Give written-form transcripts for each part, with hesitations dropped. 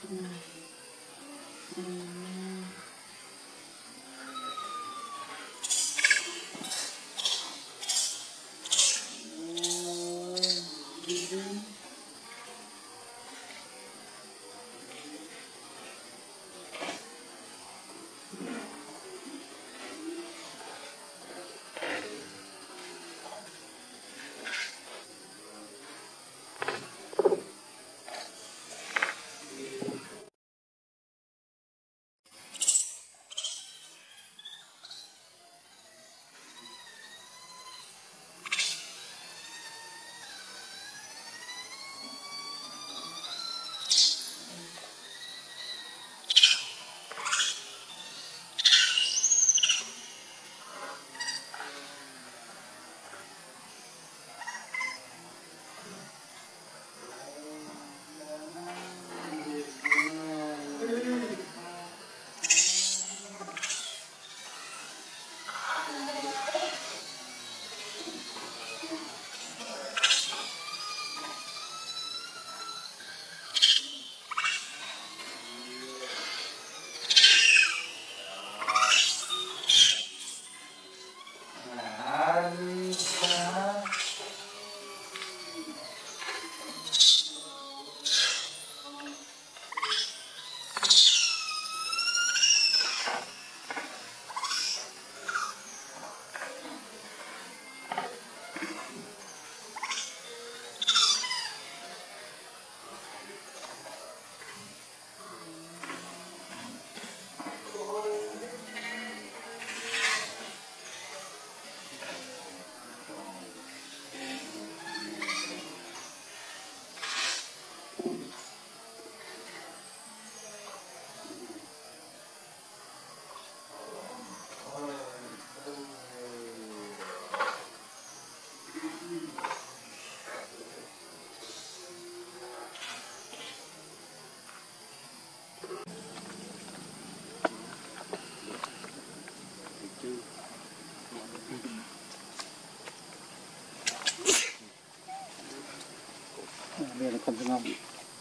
Đây là con rừng ông.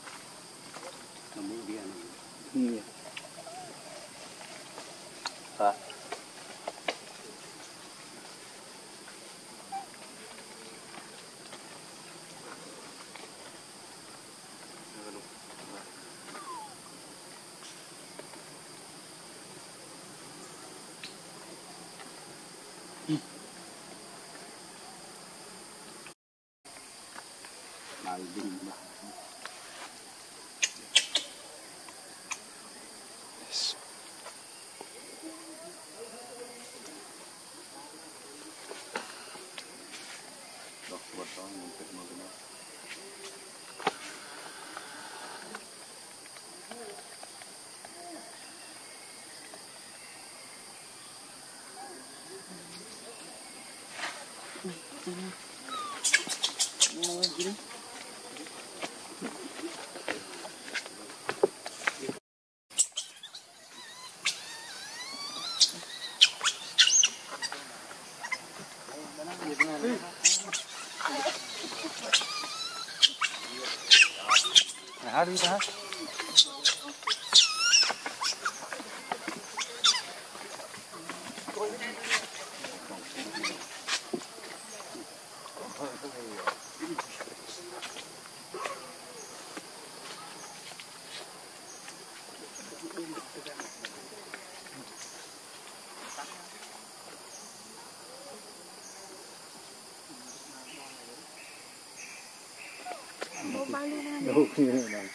À. Đi ra. Đâu khi này.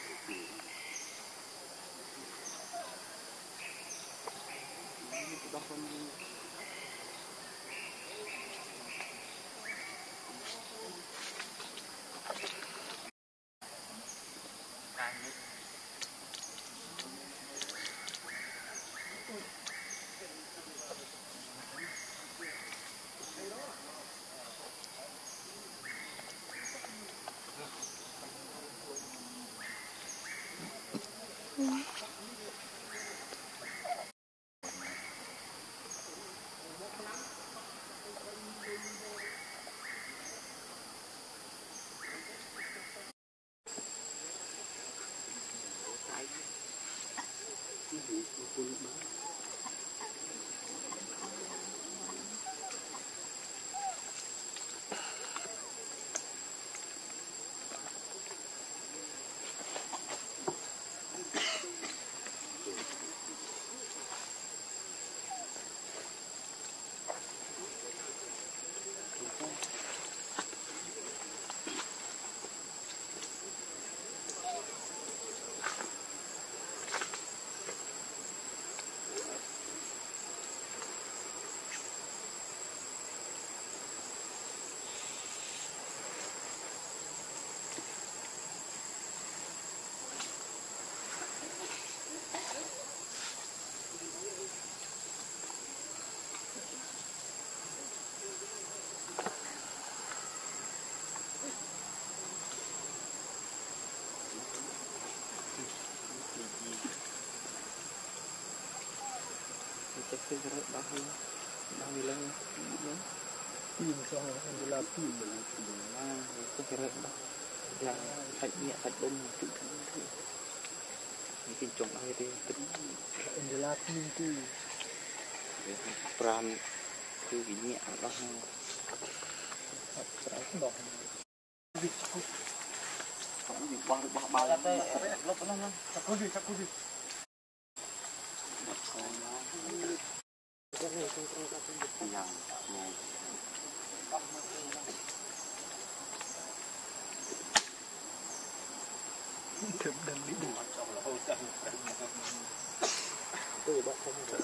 Chắc cái rất đau lên Pin cho anh là pin mà cái rất đau là sạch nhẹ sạch đông tự thân những cái trồng ai thì tính anh là pin tu pram cứ cái nhẹ đó đỏ ba là đây lúc nó chắc có gì thực đang bị đủ tôi bắt không được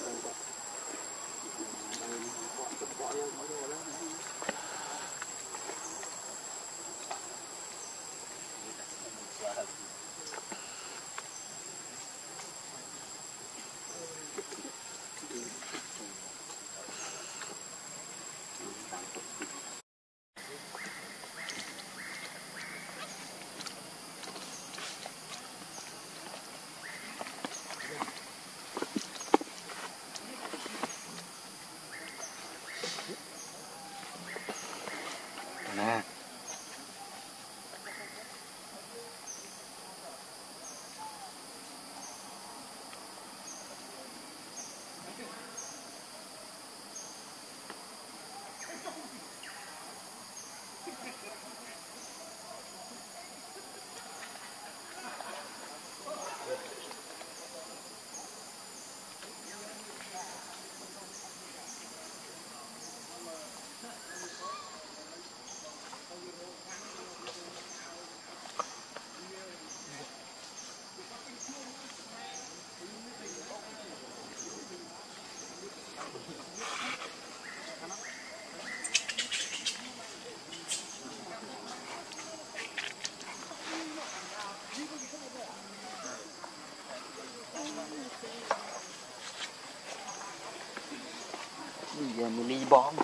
nè giờ mình đi bom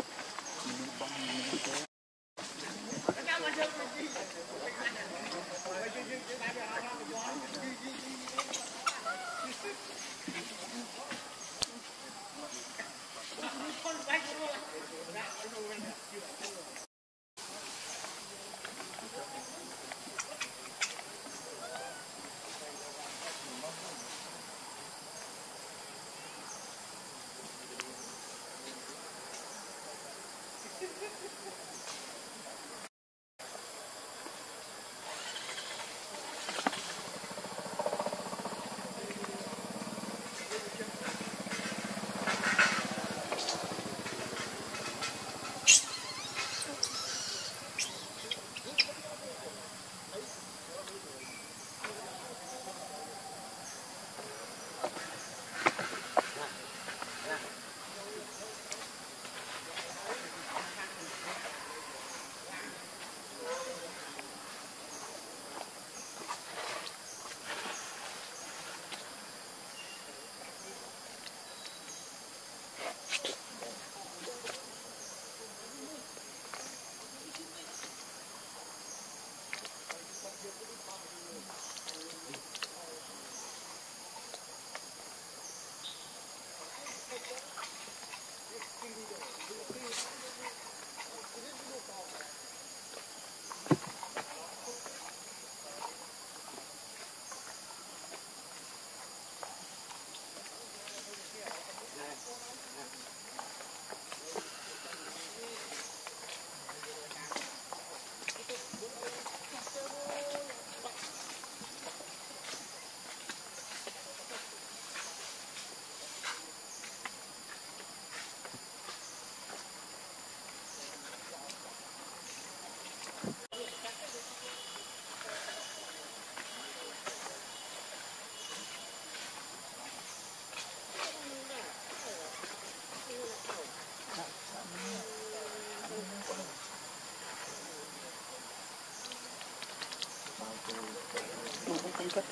Không cắt.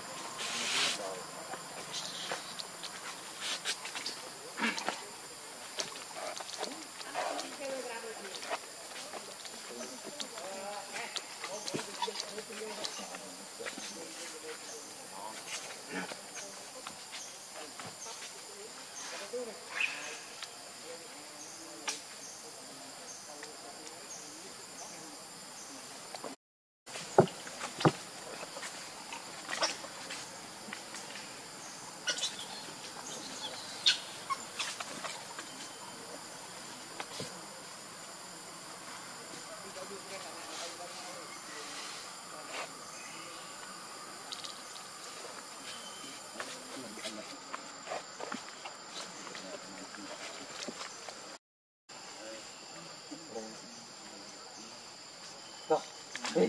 Hey.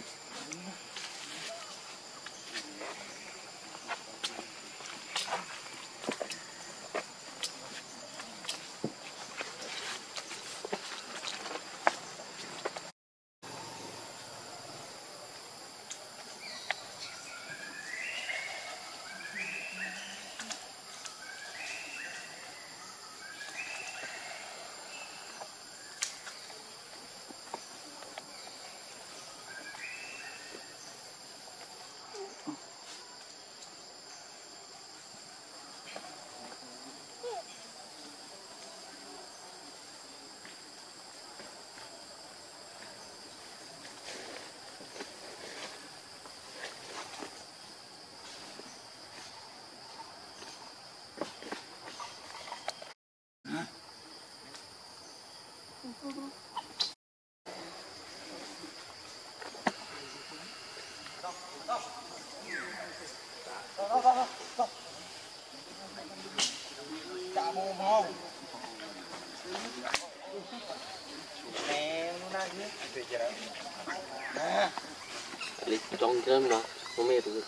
Trong cơm đó, không mệt rồi.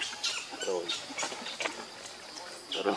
Rồi.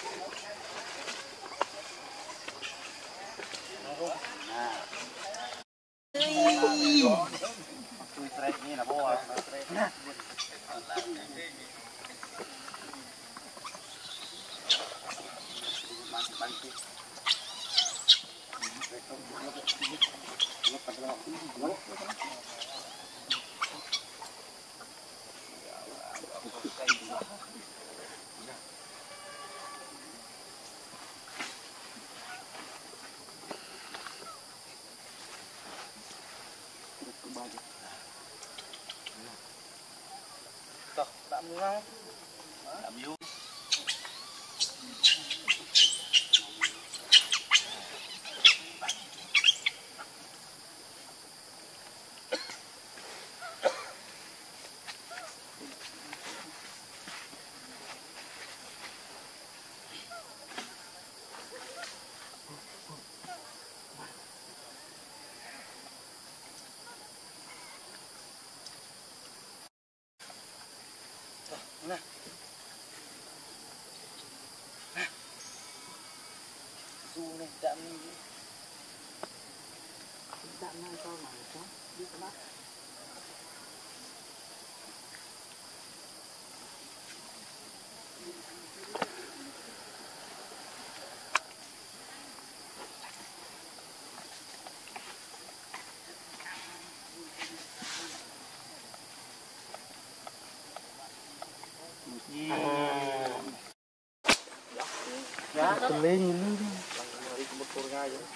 Lên nhìn đi. Một con gai vậy.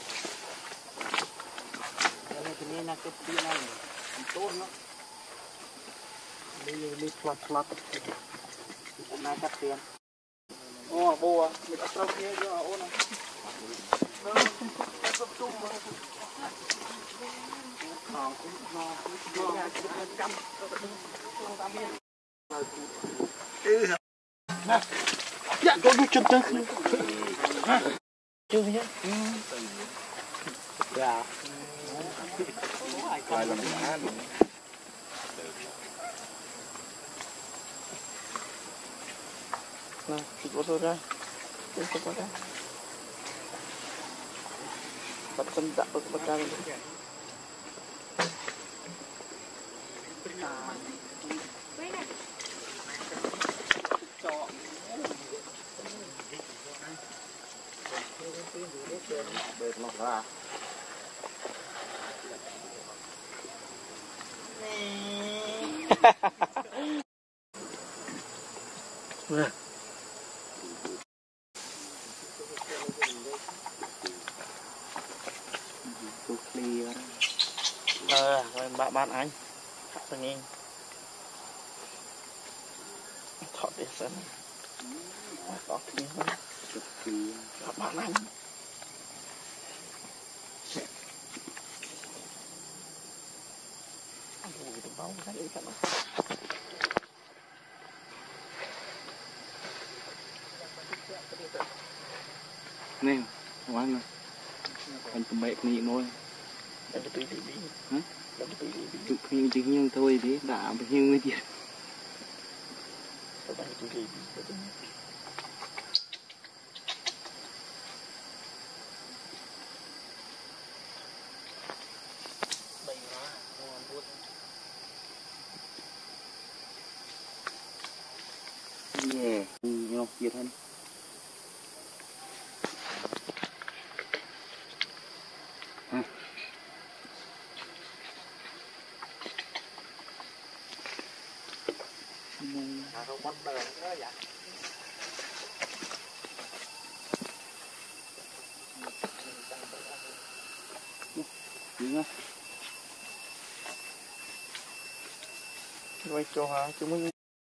Cái này là cái tiền này, tốt lắm. Đây là plot plot. Hôm nay cắt tiền. Ô, bố à, mình đã trao kia cho ôn này. Dạ, có đút chân chân. Chưa nhá. Dạ. Coi làm má. Nah, foto ra. Foto ra. Bắt sendak berkali. à nè tôi clear rồi bạn anh tôi nghe thọ để sân có tiếng cực kỳ bạn anh vui tụi bao cái gì cả nè ngoan anh tụi mẹ nghỉ thôi để tùy đi hả để tùy đi tụi khi chỉ nhưng thôi thế đã bao nhiêu người tiền để tùy đi yeah nhau chia thân không bắt đời nữa vậy đúng không rồi cho hả chúng mình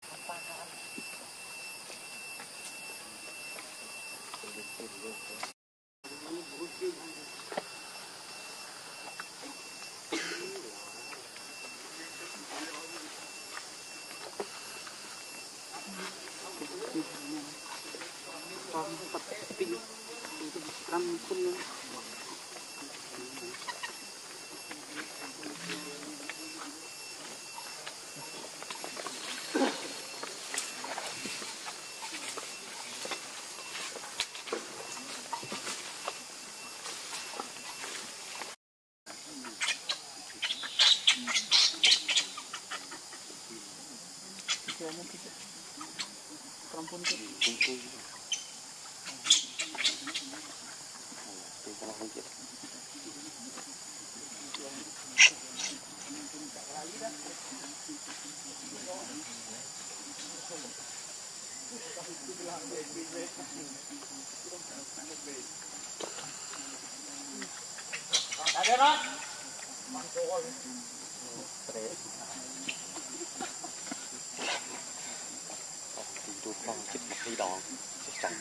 tụi con chích đi đòn chặt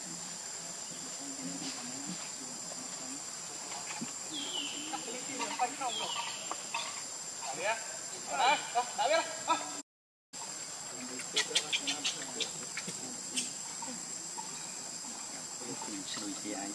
sôi thì anh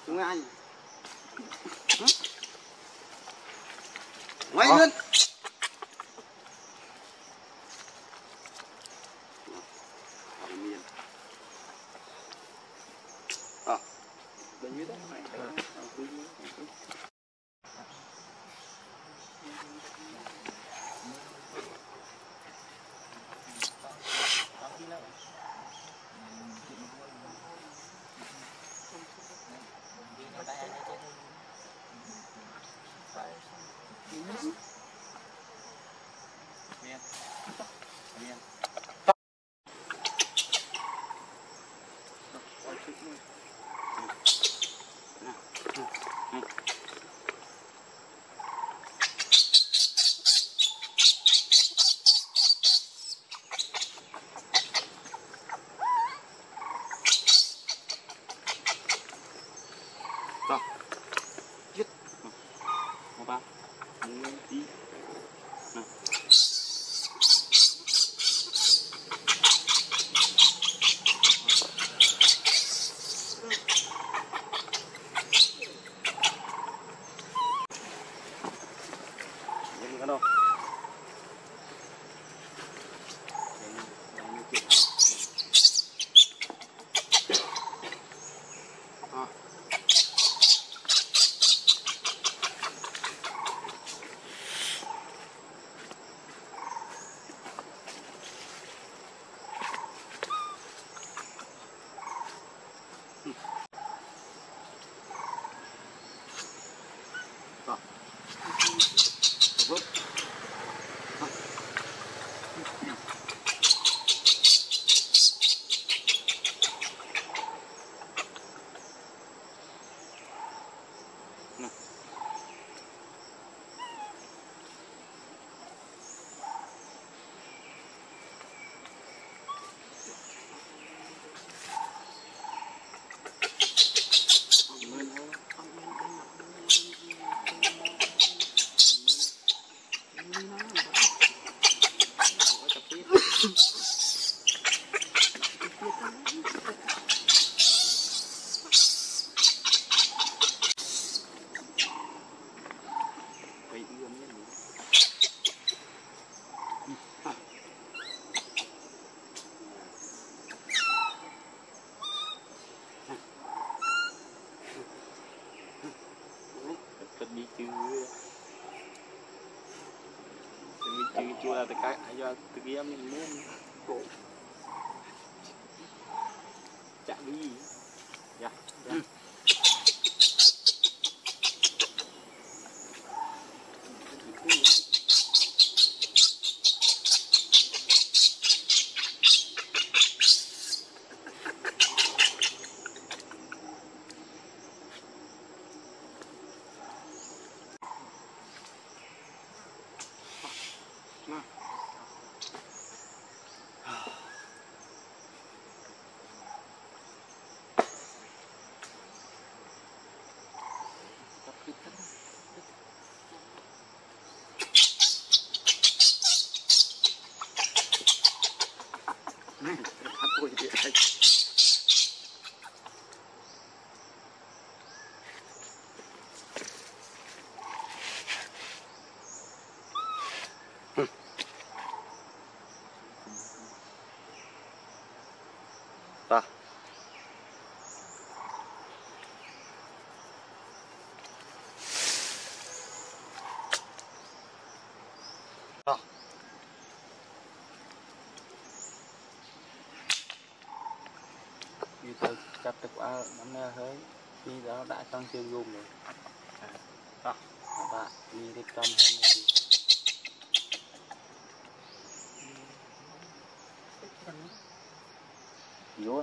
Đúng anh. Ngay lên. Bên dưới đó mày. Rồi. Giết. Một ba. Đi. Nào. Nhìn cái đâu. Đi chưa là tất cả do từ kia mình muốn cổ chạm đi dạ dạ ta như tôi chặt được qua năm nay hơi khi đó đã trong chương gồm rồi đó bạn đi đi trong vô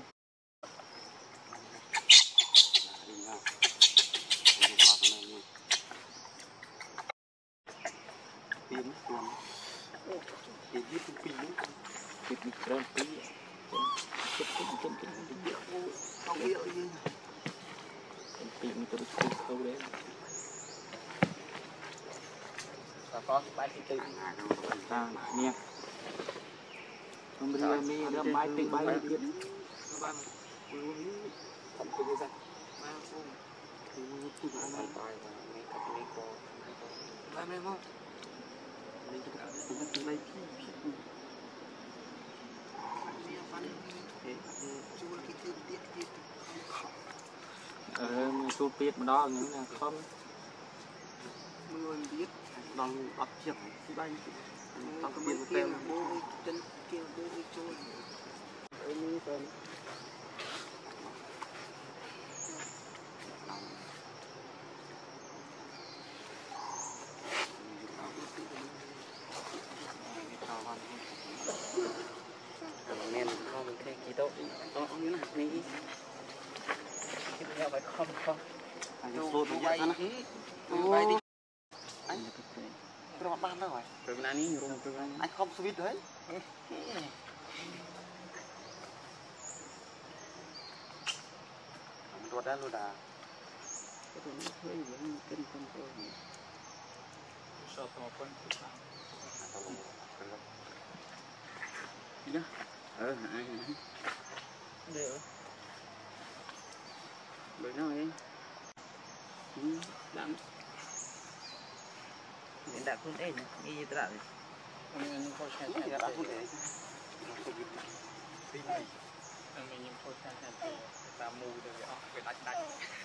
tiền tuần tiền giết con pin thịt bị trơn tí không biết gì con pin tôi được câu đấy có bài tự ta nè không biết mi đâm bài tự bài biết ăn bài và mấy cặp mấy cô làm em không mình cũng đã từng đây mình chụp biết mà đó những là không mưa biết bằng đọc chiếc cái bánh đọc biết một tem bố chân kia bố trôi mưa tên men không thấy gì đâu như này này cái phải không anh số bây giờ nó bay đi anh rồi ban đó rồi rồi bên này rồi anh không switch đấy rồi đã luôn đã cái tụi nó hơi vẫn kinh không thôi sao tao phân đó ai đều bởi nó ấy đắng đã phun đấy như thế nào mình có xe đã phun đấy mình có xe ta mù rồi cái đánh đó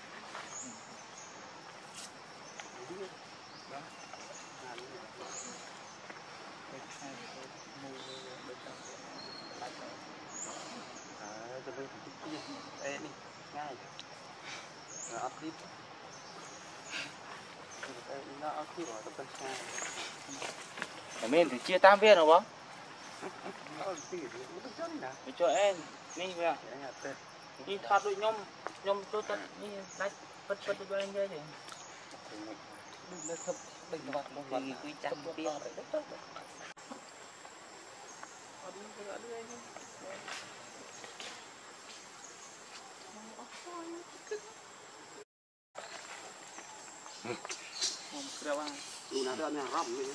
mù cho tôi ê đi ngay rồi ấp tiếp nó ấp tiếp rồi tập xa mình thì chia tam viên rồi bố cái cho em đi về đi thoát đôi nhom tôi tận đi đánh phân đôi bên đây thì nó thấp đừng vặt một vặt quy trăm viên lu nào đó nhà rộng vậy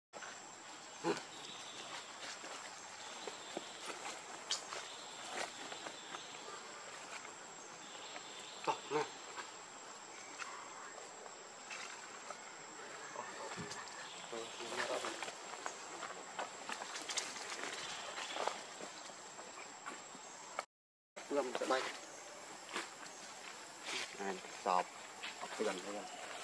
lâm sẽ bay sọp cái gần đây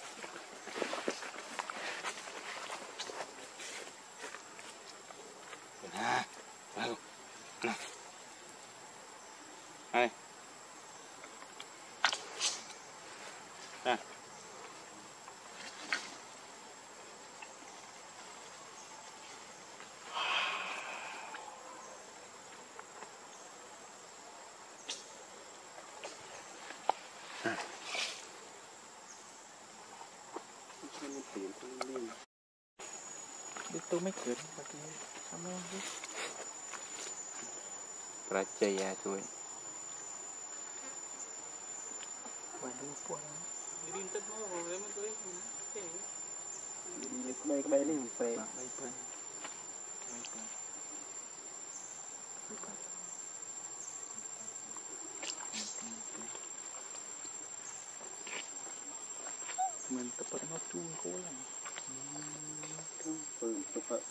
này nè tôi mới cười mà cái sao mà ra chơi à chuối quay đi qua đi tất nó rồi mới tới cái bay đi về mình tập nó chuông cố lắm tập hợp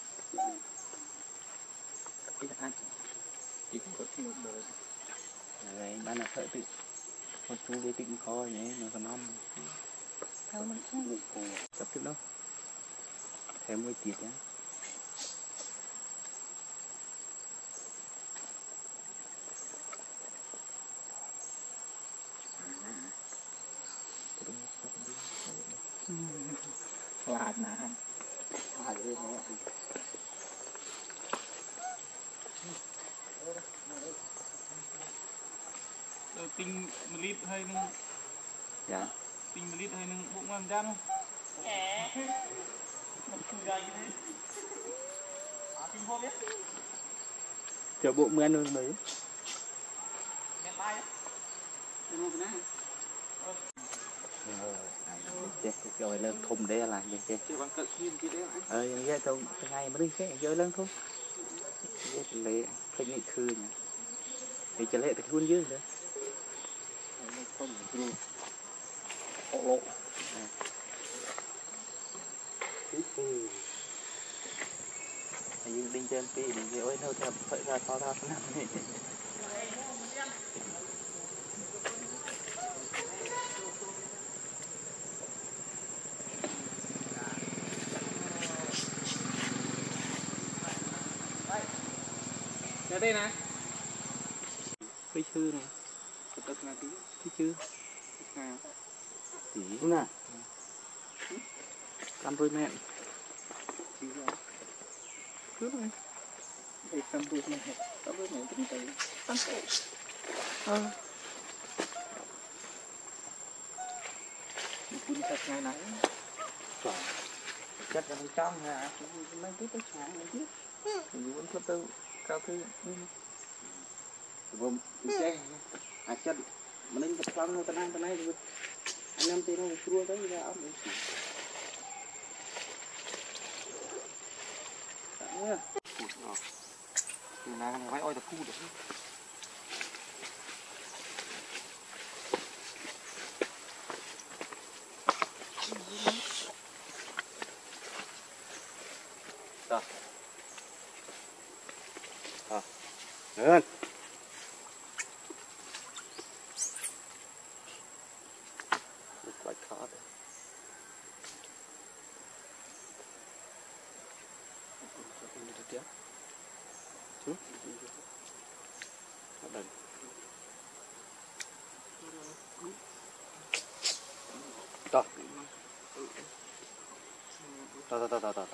cái ăn chỉ có cái một đời rồi ban là thợ tự con chú đi tịnh kho nhé nó còn năm sao nó không được cổ tập được đâu thêm mới tiệt nhá lạt nè lạt lên nó tinh một lít hay nâng dạ tinh một lít hay nâng bụng ăn ra không một cùi gầy như thế tinh vô biết chờ bộ mới ăn hơn mấy mẹ bay á rồi lên thùng đấy là gì chứ chỉ bằng cận kim kia đấy như vậy thôi ngày mới đi cái chơi lên thôi lệ phải nghĩ khư nhỉ thì cho lệ thì luôn dữ nữa ồ lộ dương đinh trên pi đinh ơi nó thật phải ra to ra này ra đây nè cái chư này tức là tí cái chư nào tí nè cam đôi mẹ tí rồi cứ này để cam đôi mẹ tính tới tăng cổ mình thật ngày nãy chất là trong là mấy cái sáng này chứ mình muốn có tư cao thứ gồm che chất mà nên tập trong nó tên này rồi anh em tí nó chua tới ra ấm đấy nhá thì là cái oi tập khu được lên like hard ta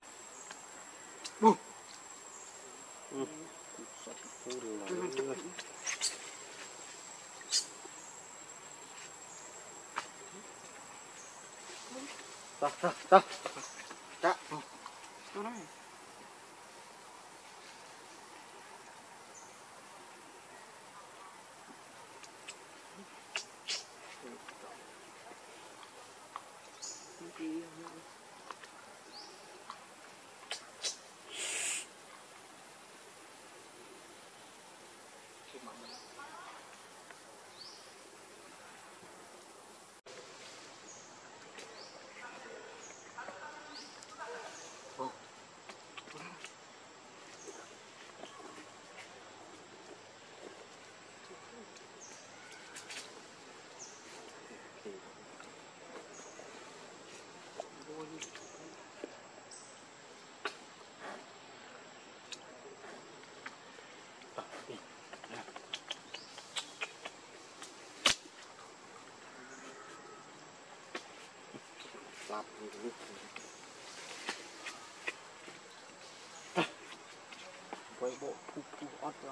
quay bộ phu ót ra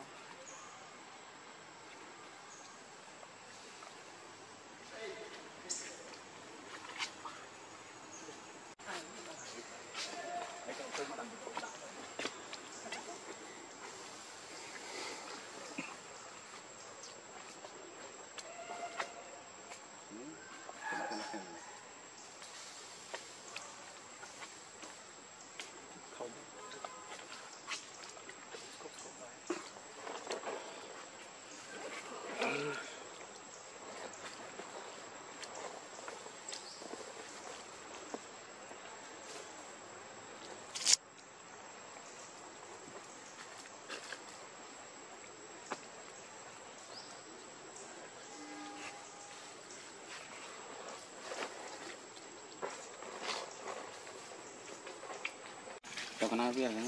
cho con ai biết đấy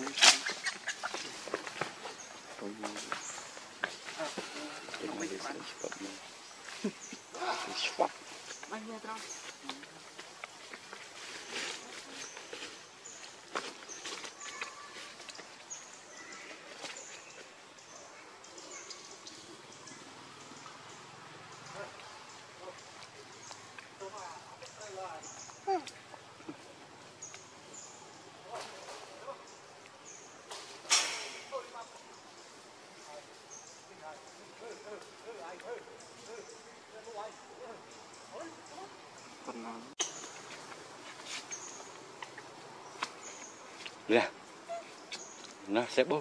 nè nó sẽ bô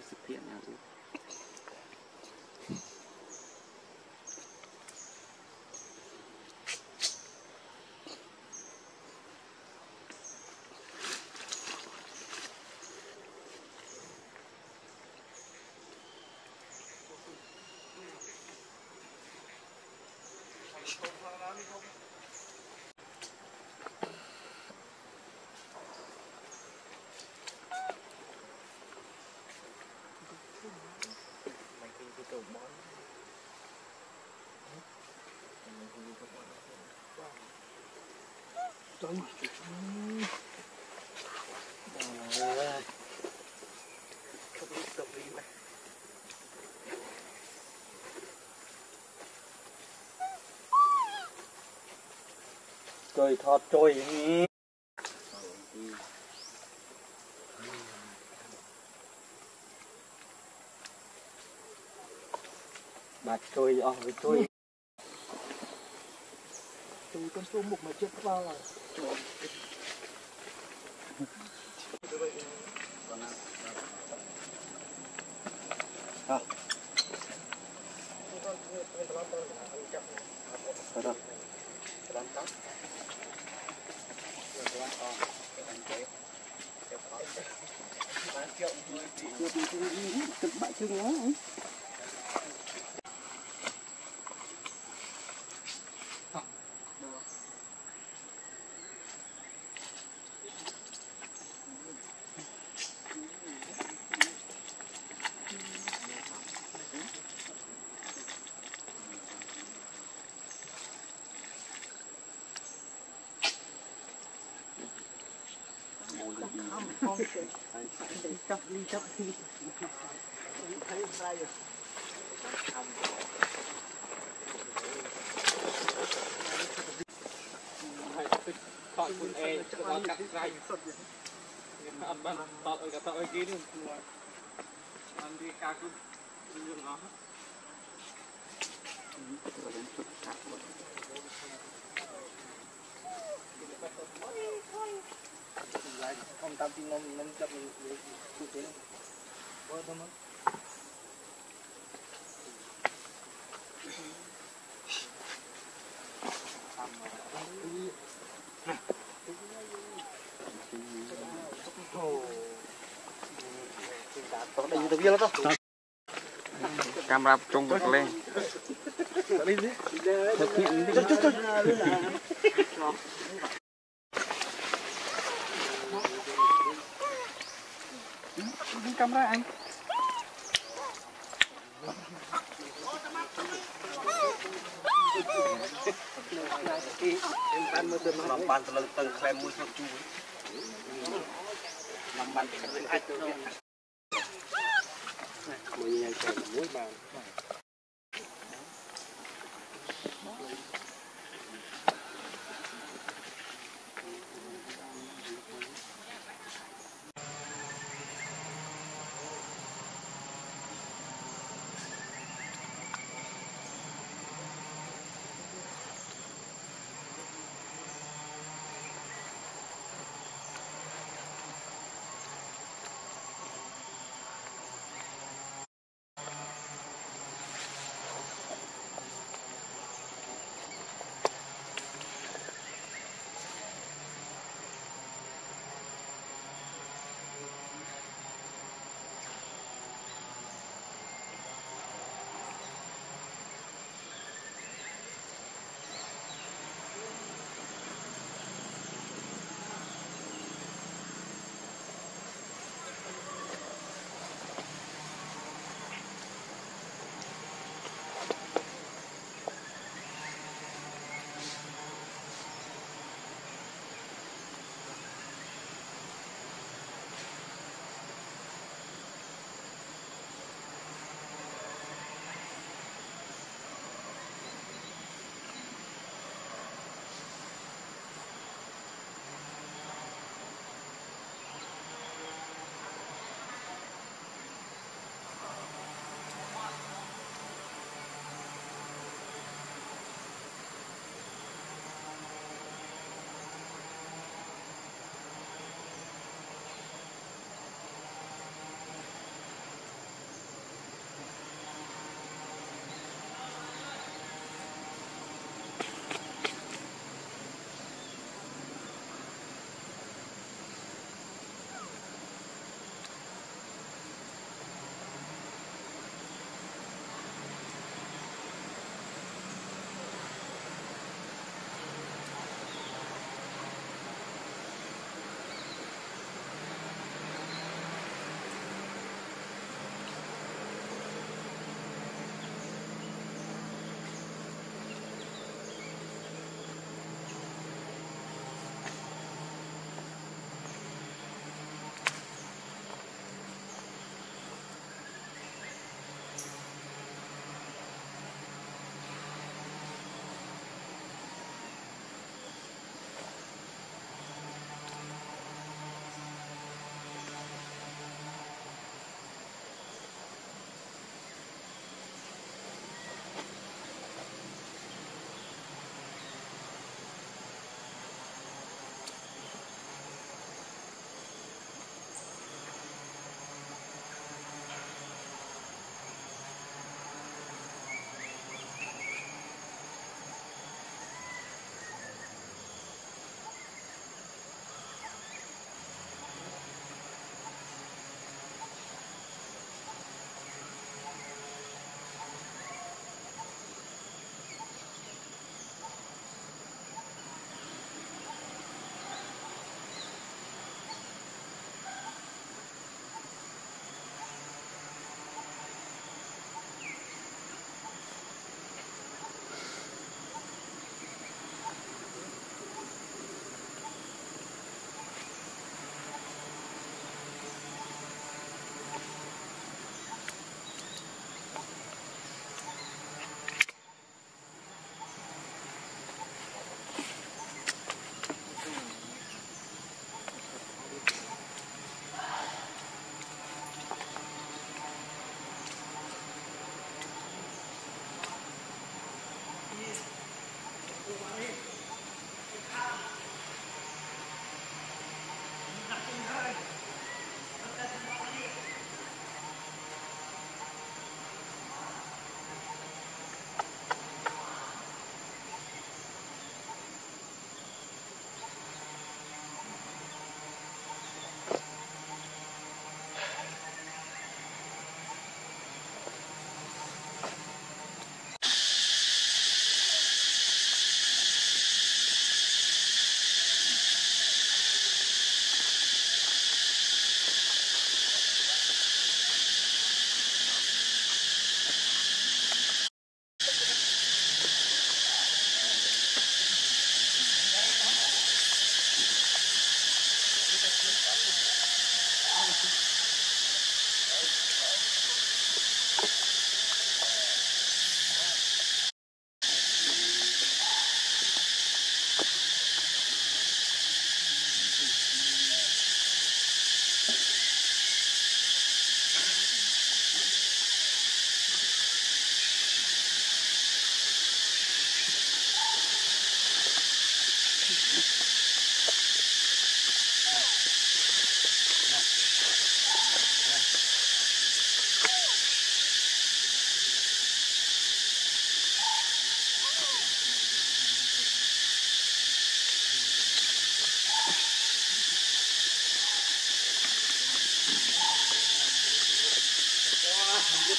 thực hiện nào chứ. Trời thọt trôi nhỉ. Bạch trôi với trôi. Từ con số mục mà chết bao rồi. Thôiคุณเอก็กัดไรสดอย่างนี้อันบ้านต่อกับต่อกี้นี่อันที่กาคือเรื่องเนาะkhông tao tin nó chậm mình cứ thế thôi thôi camera trong bật lên thực hiện đi camera anh làm bàn từ từ klem mũi sốt chu làm bàn từ ai từ mũi nhảy chạy mũi bàn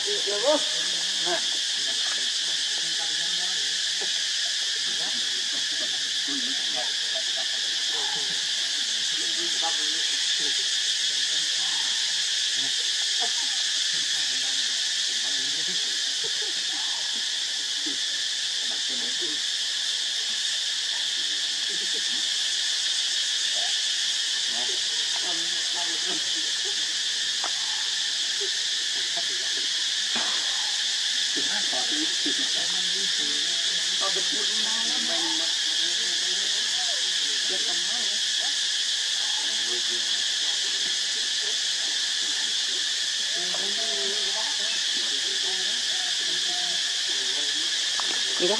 Iya.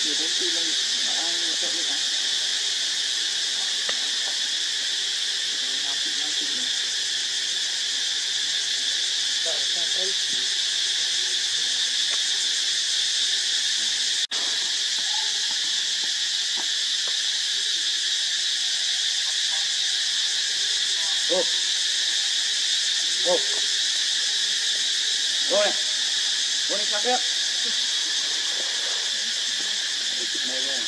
Người đến tuy lên ăn chạy được à? Ô, ô, ô này, ô này khác đấy. Đây này.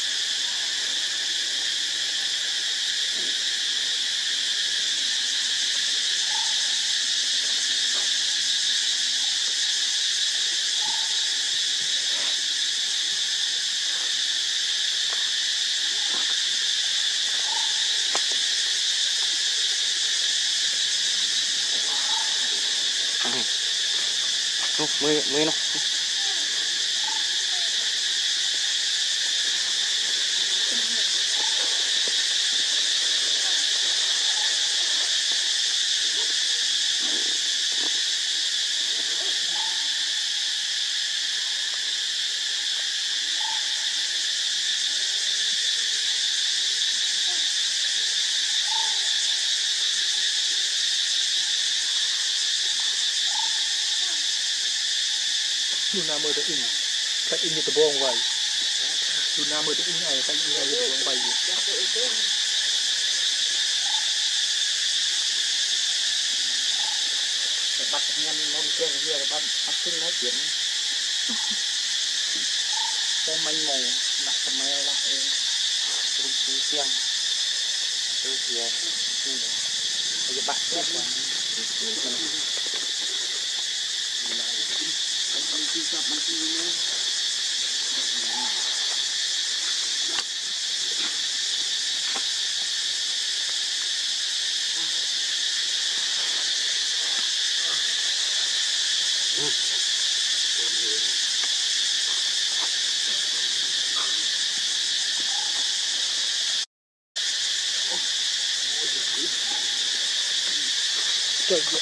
Mới nó. Luna mơ tới in, cách in như tờ bông vậy. Luna mơ tới in này, cách in như tờ bông vậy. Bắt nhân môn kia kia bắt sinh nói chuyện. Cái manh mồ đặt cái mail lại rung xuống xem. Tôi thì bây giờ bắt tiếp rồi. Trời ơi.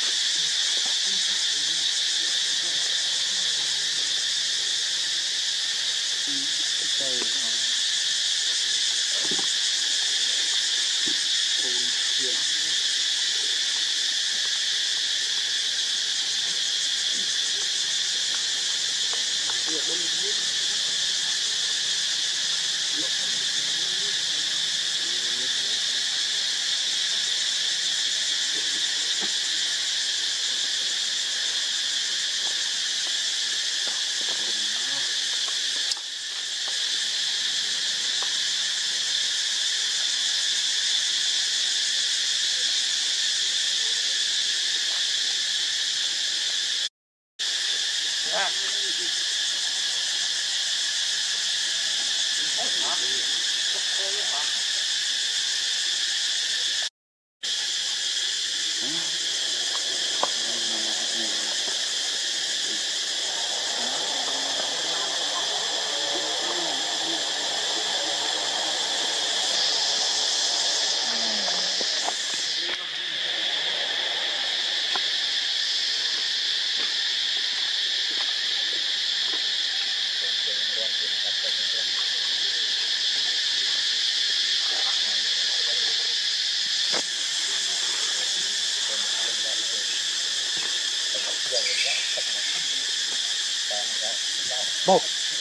Một.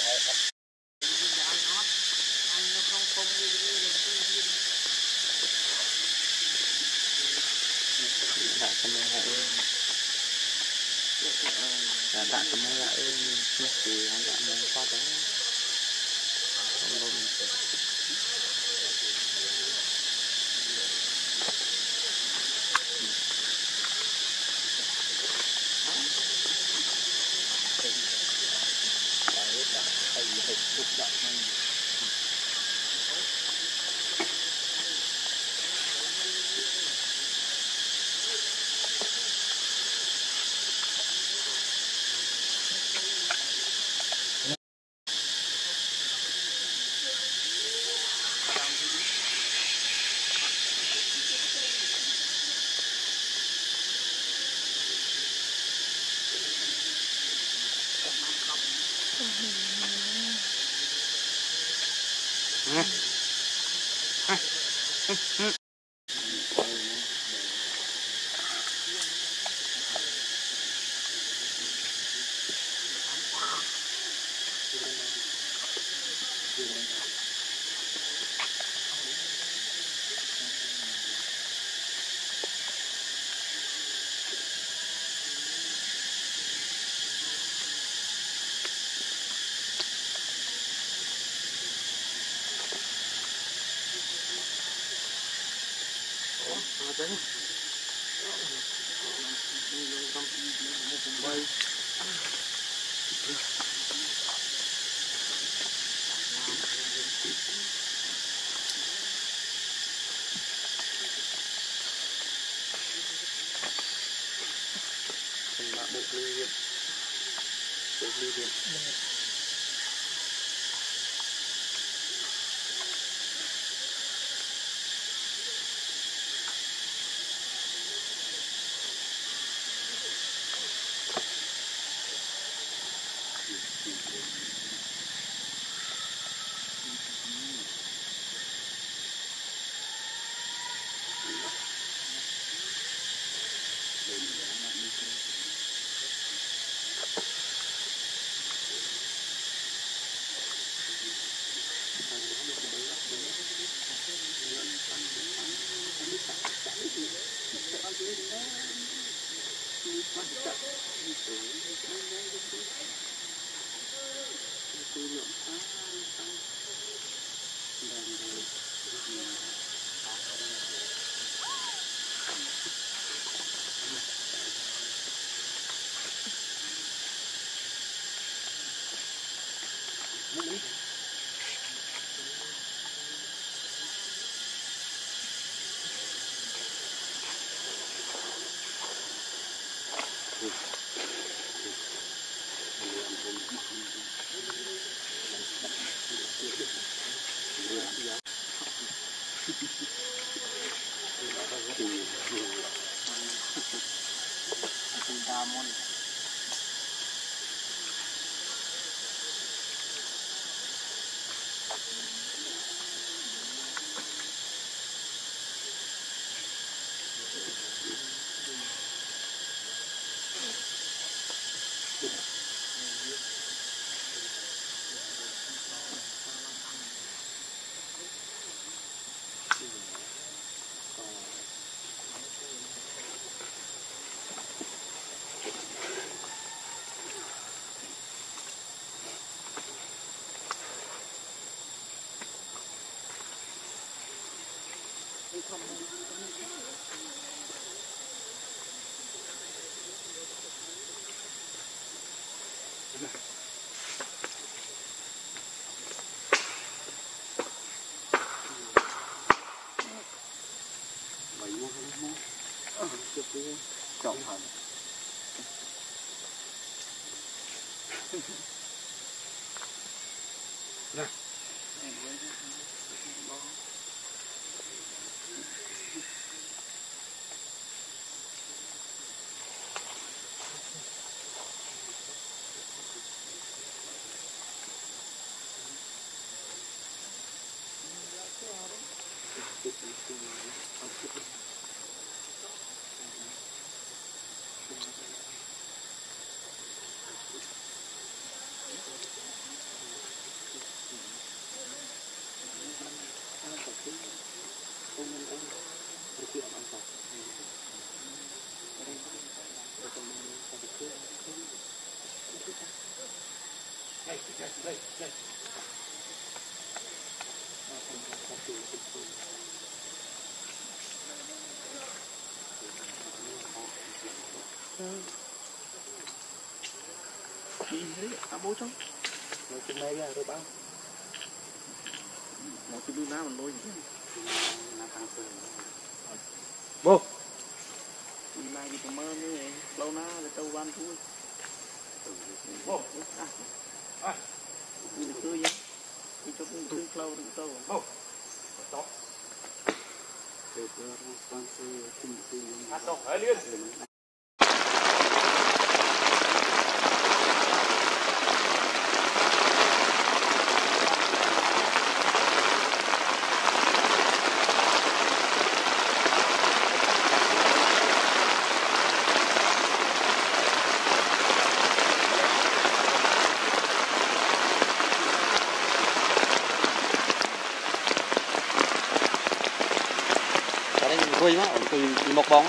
Đã camera thì anh đã muốn qua đó. trọng hẳn bố trong nó trên đây là rồi bao nó cứ đưa ra mà lôi là thằng sờ bố đi mai đi tầm mơ nữa lâu na để tàu van thui bố đi được tươi vậy đi cho cũng tươi lâu được tàu bố stop được sponsor kinh tế stop hãy liên quay má từ một bóng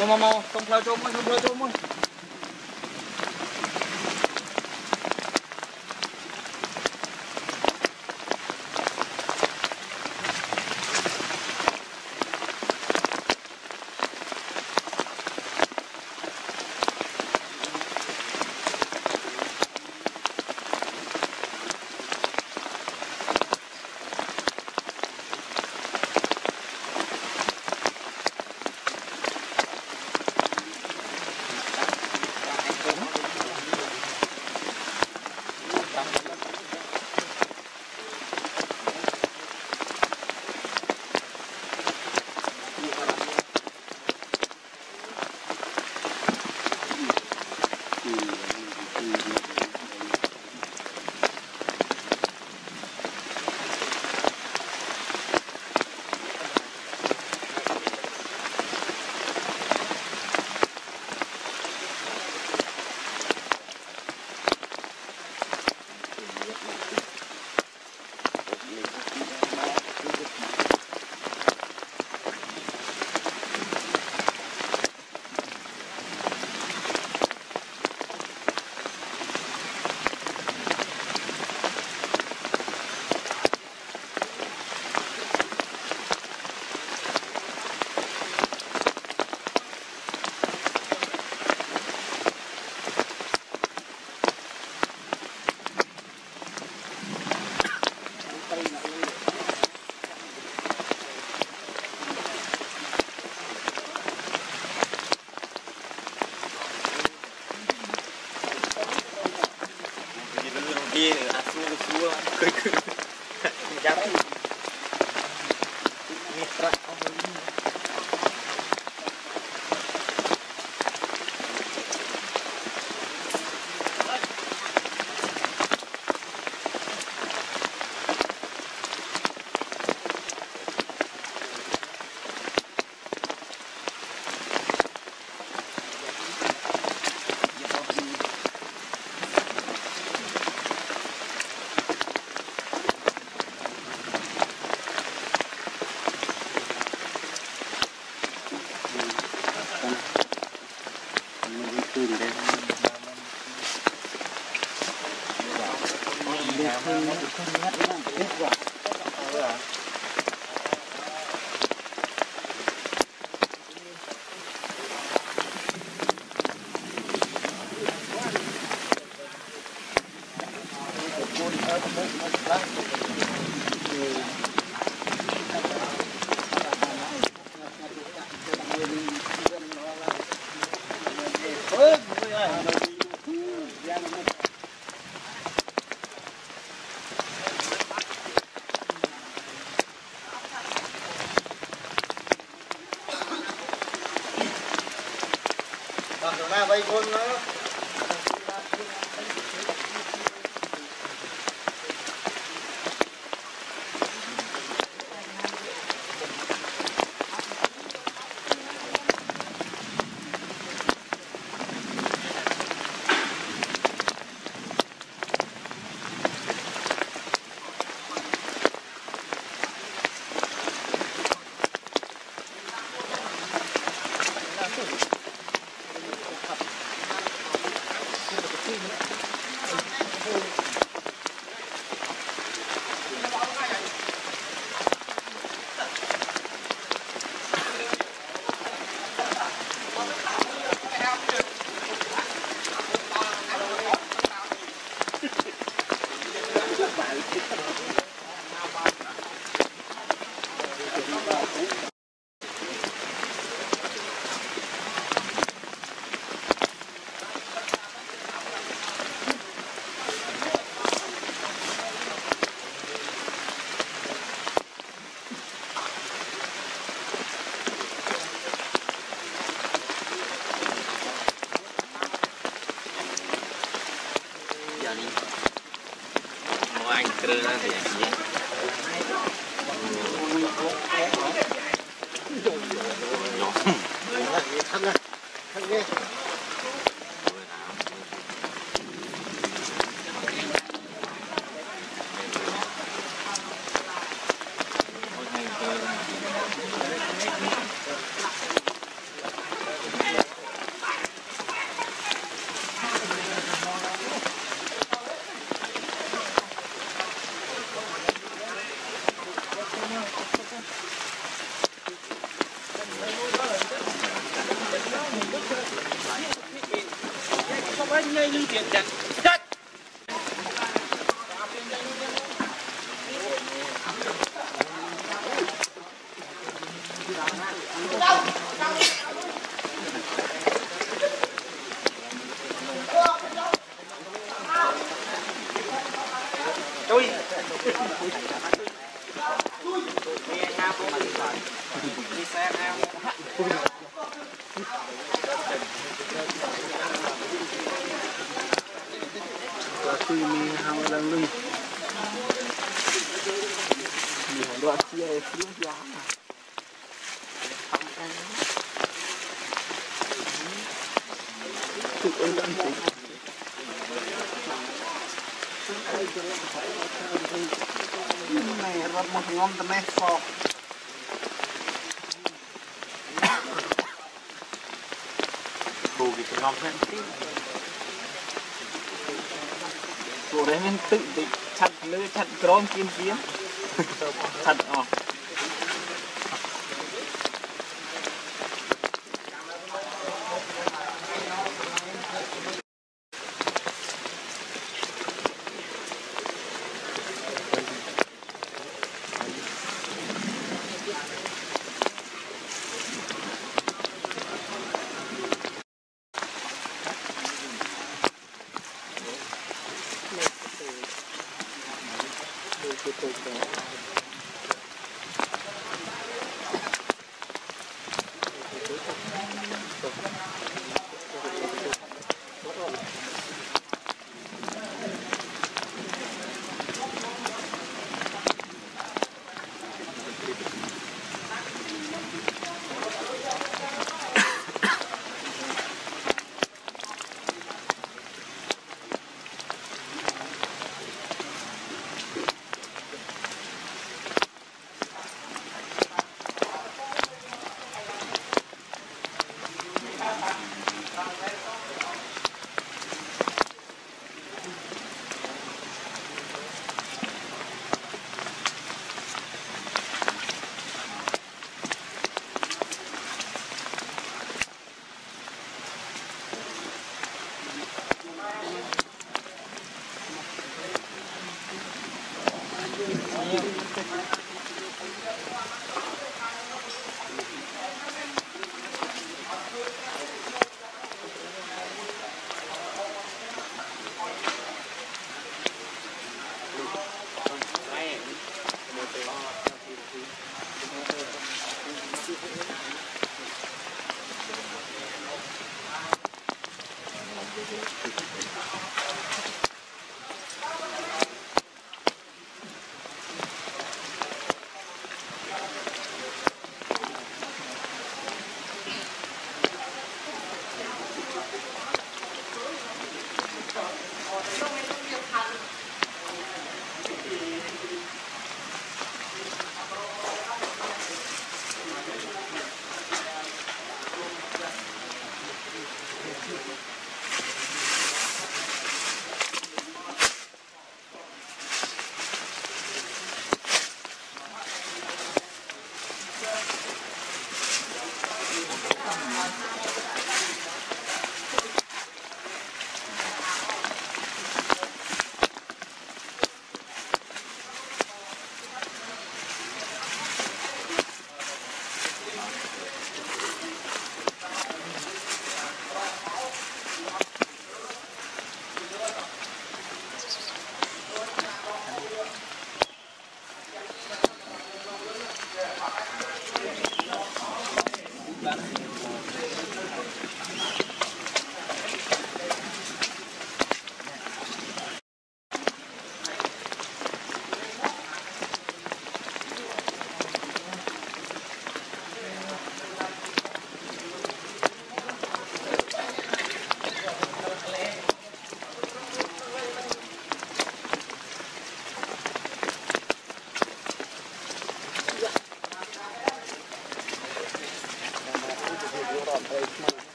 mau không theo trông ơi. Đi xua cười chắc mitra bay con nó anh kêu là gì nhây lưu tiền chặt chết chui đi xe nào tuy mi hàng lần lưng mi hàng đoạn chia phía giá thực ơn đang tính này rất một ngon tầm này phò bù cái ngon hơn bộ đấy mình tự định chặt lưới chặt crom kim kiếm chặt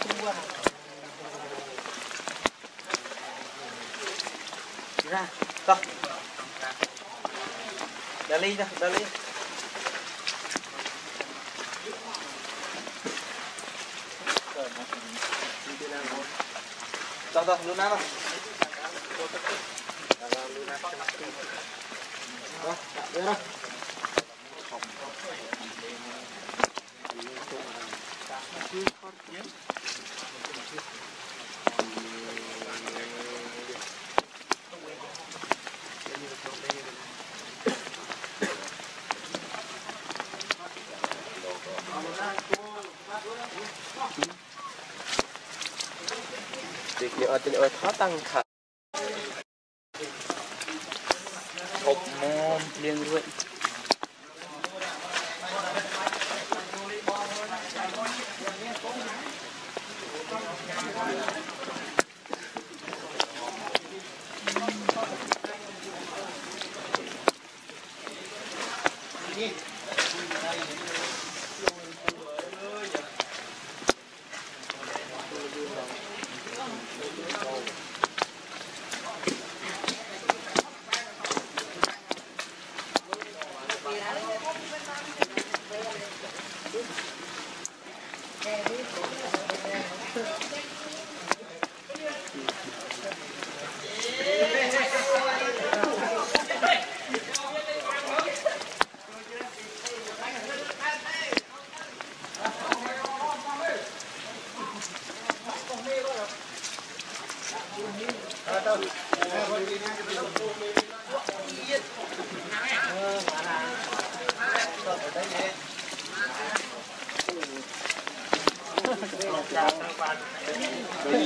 ra con đá ly ra đá ly Tao Luna đâu? Luna đâu? Đưa đâu? Thì ở khó tăng khả hộp mồm liên ruộng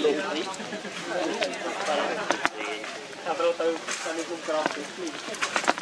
Hãy subscribe cho kênh Ghiền Mì Gõ để không bỏ lỡ những video hấp dẫn.